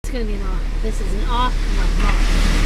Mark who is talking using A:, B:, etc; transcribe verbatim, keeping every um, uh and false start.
A: It's gonna be an off. This is an off month.